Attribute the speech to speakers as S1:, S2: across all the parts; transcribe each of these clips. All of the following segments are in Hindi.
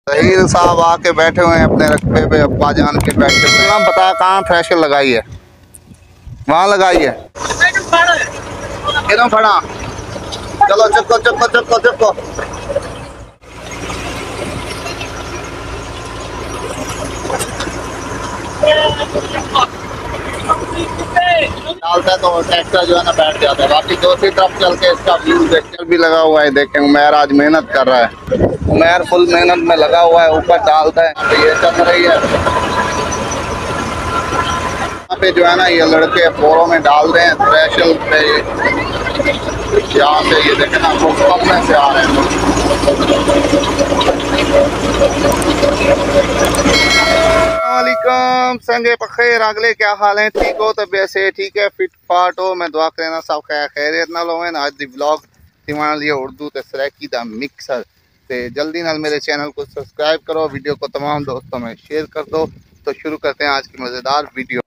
S1: जहीर साहब आके बैठे हुए हैं अपने रकबे पे, अब्बा जान के बैठे हुए हैं। बता कहाँ थ्रेशर लगाई है? वहाँ लगाई है। किधर खड़ा? चलो चक्को चक्को चक्को चक्को। डालता है तो ट्रैक्टर जो है ना बैठ जाता है। बाकी दूसरी तरफ चल के इसका व्यू देखते भी लगा हुआ है। देखें उमैर आज मेहनत कर रहा है। उमैर फुल मेहनत में लगा हुआ है, ऊपर डालता है तो ये चल रही है। यहाँ पे जो है ना ये लड़के बोरों में डाल रहे हैं थ्रेशर पे। यहाँ पे ये देखें ना कम में से आ रहे हैं। वालेकुम संगे बखैर अगले क्या हाल है? ठीक हो? तबीयत से ठीक है, फिट फाट हो? मैं दुआ करना सब खैरियत नाल होवे। आज दी व्लॉग तिमाना लिए उर्दू ते सराकी दा मिक्सर ते जल्दी नाल मेरे चैनल को सब्सक्राइब करो, वीडियो को तमाम दोस्तों में शेयर कर दो। तो शुरू करते हैं आज की मज़ेदार वीडियो।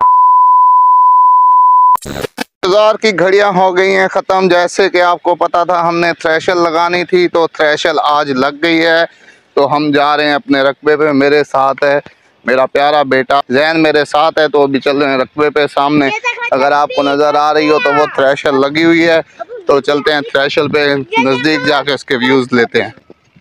S1: इंतजार की घड़ियां हो गई हैं ख़त्म। जैसे कि आपको पता था हमने थ्रेशर लगानी थी, तो थ्रेशर आज लग गई है। तो हम जा रहे हैं अपने रकबे पे। मेरे साथ है मेरा प्यारा बेटा जैन, मेरे साथ है। तो अभी चल रहे हैं रकबे पे। सामने अगर आपको नज़र आ रही हो तो वो थ्रेशर लगी हुई है। तो चलते हैं थ्रेशर पे, नज़दीक जाके उसके व्यूज़ लेते हैं।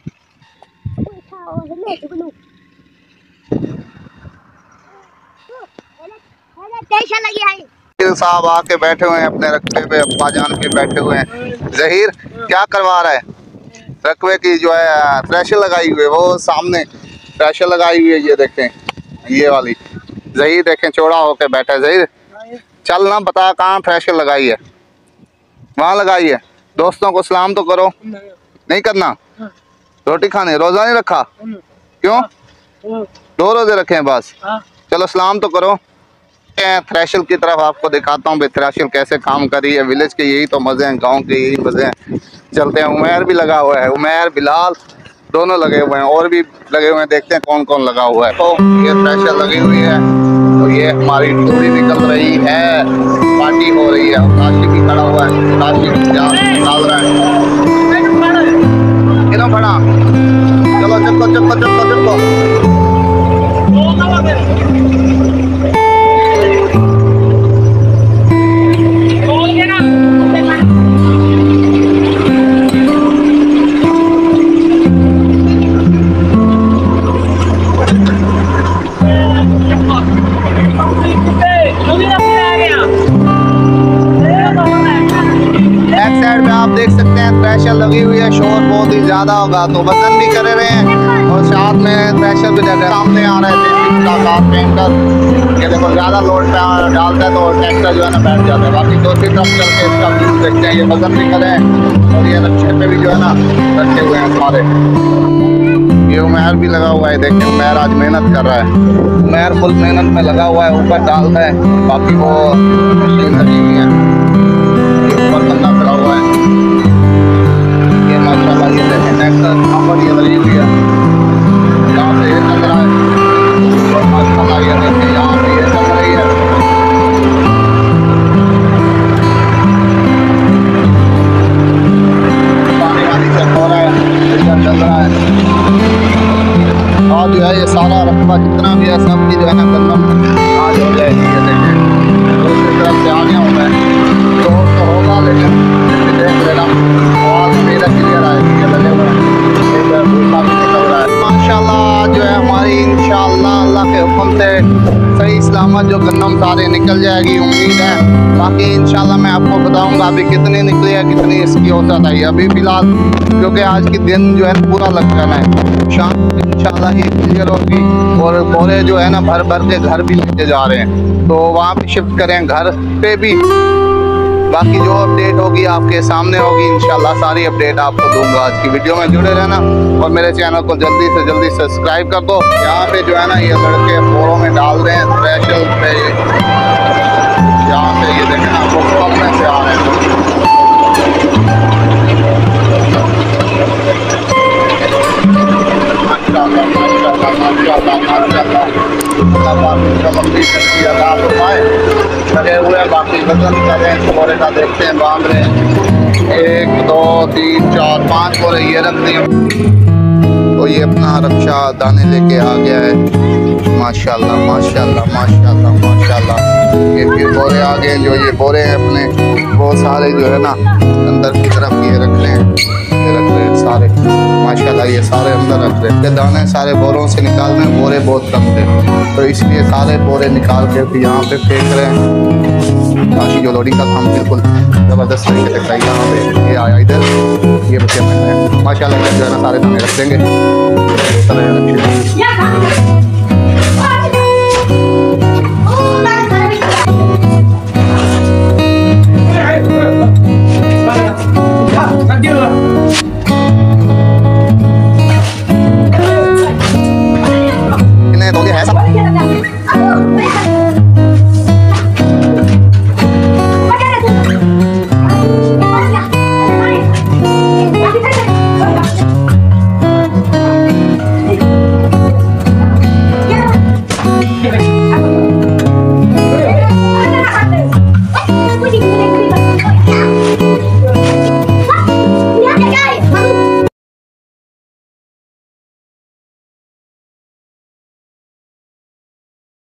S1: साहब आके बैठे हुए हैं अपने रकबे पे, अब्बा जान के बैठे हुए हैं। जहीर क्या करवा रहा है? रकबे की जो है थ्रेशर लगाई हुई है, वो सामने थ्रेशर लगाई हुई है। ये देखें ये वाली। जहीर देखें चौड़ा होके बैठा है। जहीर चल ना बता कहाँ थ्रेशर लगाई है? वहाँ लगाई है। दोस्तों को सलाम तो करो। नहीं करना? रोटी खाने रोजा नहीं रखा? क्यों? 2 रोजे रखे हैं बस। चलो सलाम तो करो। थ्रेशर की तरफ आपको दिखाता हूँ थ्रेशर कैसे काम कर रही है। विलेज के यही तो मजे हैं, गांव के यही मजे हैं। चलते हैं। उमैर भी लगा हुआ है, उमैर बिलाल दोनों लगे हुए हैं, और भी लगे हुए हैं। देखते हैं कौन कौन लगा हुआ है। तो ये थ्रेशर लगी हुई है, तो ये हमारी टोली निकल रही है, पार्टी हो रही है। काशी भी खड़ा हुआ है, काशी डाल रहा है। किधर खड़ा? चलो चक्को चक्को चक्को चक्को। आप देख सकते हैं थ्रेशर लगी हुई है, शोर बहुत ही ज्यादा होगा तो वजन भी कर रहे हैं और साथ में थ्रेशर भी सामने आ रहे थे। ये देखो ज्यादा लोड पे डालता है तो ट्रैक्टर जो है ना बैठ जाता है। बाकी दूसरी तरफ चल के इसका व्यू देखते हैं। ये वजन भी कर रहे हैं और ये नक्शे पे भी जो है ना रखे हुए हैं हमारे। ये उमैर भी लगा हुआ है। देखिए उमैर आज मेहनत कर रहा है। उमैर फुल मेहनत में लगा हुआ है, ऊपर डालता है। बाकी वो मशीन लगी हुई है, ऊपर बंदा खड़ा हुआ है। ये माशाल्लाह ये देखें ट्रैक्टर नंबर ये लगी हुई है, यहाँ पे ये चल रहा है। और माशाल्लाह ये देखें यहाँ पे ये चल रही है। पानी वानी चल हो रहा है, इधर चल रहा है। और जो है ये सारा रकबा जितना भी है सब की जो है ना गंदम आज हो जाएगी। ये देखें दूसरी तरफ से आ गया हूँ मैं, तो होगा लेकिन देख लेना और मेरा क्लियर आएगी। ये लगे हुए माशाल्लाह जो है हमारी इंशाल्लाह अल्लाह के हुक्म से सही सलामत जो गन्नम सारे निकल जाएगी, उम्मीद है। बाकी इंशाल्लाह मैं आपको बताऊंगा अभी कितनी निकली है, कितनी इसकी औसत आई। अभी फिलहाल क्योंकि आज की दिन जो है पूरा लग जाना है, शाम इंशाल्लाह ये क्लियर होगी। और बोरे जो है ना भर भर के घर भी लेके जा रहे हैं, तो वहाँ पे शिफ्ट करें घर पे भी। बाकी जो अपडेट होगी आपके सामने होगी इंशाल्लाह। सारी अपडेट आपको दूंगा। आज की वीडियो में जुड़े रहना और मेरे चैनल को जल्दी से जल्दी सब्सक्राइब कर दो। यहाँ पे जो है ना ये लड़के बोरों में डाल रहे हैं थ्रेशर पे। यहाँ पे ये देखें ना वो कम में से आ रहे हैं। लगे हुए बाकी वजन कर रहे हैं। बोरे का देखते हैं, बांध रहे हैं। 1 2 3 4 5 बोरे ये रख दिए। तो ये अपना रक्षा दाने लेके आ गया है। माशाल्लाह माशाल्लाह माशाल्लाह माशाल्लाह। ये फिर बोरे आ गए, जो ये बोरे हैं अपने वो सारे जो है ना अंदर की तरफ ये रख रहे हैं, ये रख रहे हैं सारे माशाल्लाह। ये सारे अंदर रख रहे हैं, दाने सारे बोरों से निकाल रहे हैं। बोरे बहुत कम थे तो इसलिए सारे बोरे निकाल के फिर यहाँ पे फेंक रहे हैं ताकि जो लोडिंग का काम बिल्कुल ज़बरदस्त तरीके से करेगा। यहाँ पे ये आया इधर, ये बच्चे माशाल्लाह जो है ना सारे दाने रख देंगे।